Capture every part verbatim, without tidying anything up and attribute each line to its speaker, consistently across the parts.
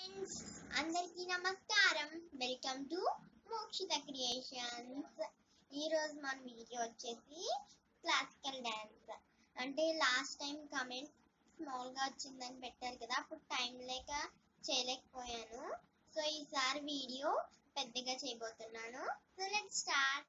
Speaker 1: Friends, అందరికీ నమస్కారం. Welcome to Mokshitha creations. ఈరోజు మన వీడియో వచ్చేసి క్లాసికల్ డ్యాన్స్. అంటే లాస్ట్ టైం కమెంట్ స్మాల్గా వచ్చిందని పెట్టారు కదా, అప్పుడు టైం లేక చేయలేకపోయాను. సో ఈసారి వీడియో పెద్దగా చేయబోతున్నాను. So let's start.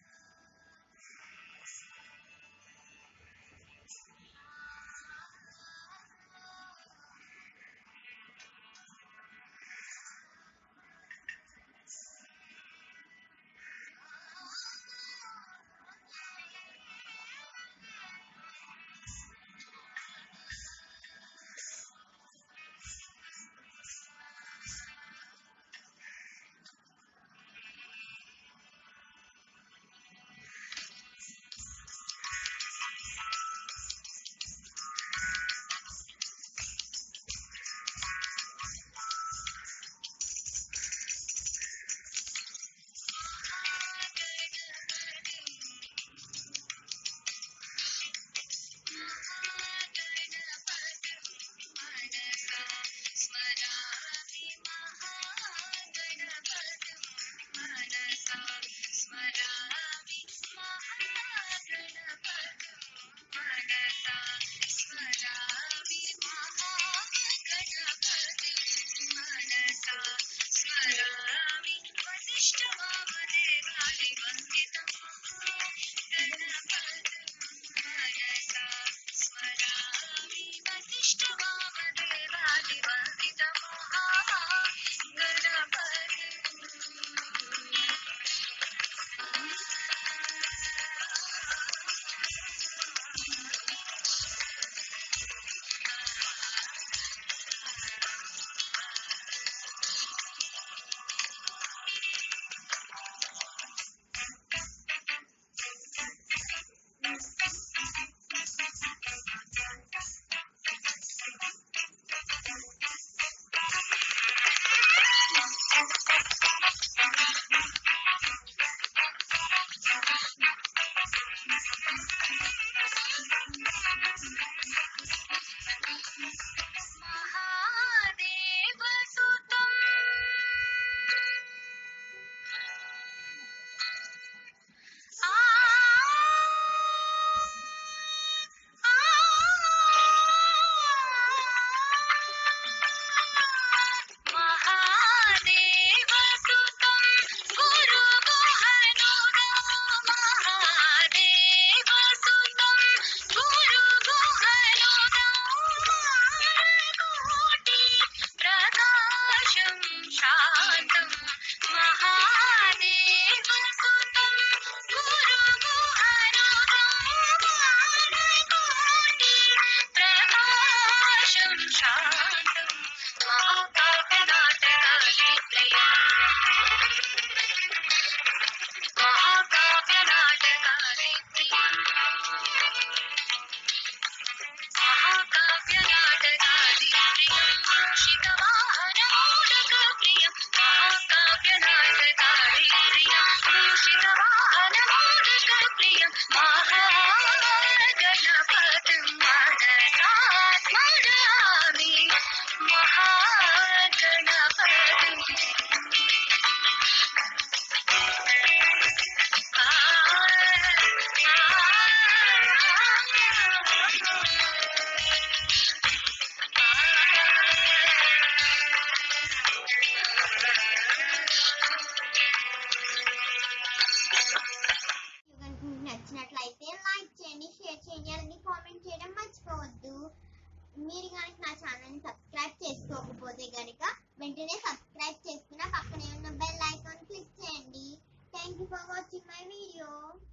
Speaker 1: నచ్చినట్లయితే లైక్ చేయండి, షేర్ చేయండి, అలాగే కామెంట్ చేయడం మర్చిపోవద్దు. మీరు కనుక నా ఛానల్ని సబ్స్క్రైబ్ చేసుకోకపోతే కనుక వెంటనే సబ్స్క్రైబ్ చేసుకున్న పక్కనే ఉన్న బెల్ ఐకాన్ క్లిక్ చేయండి. Thank you for watching my video.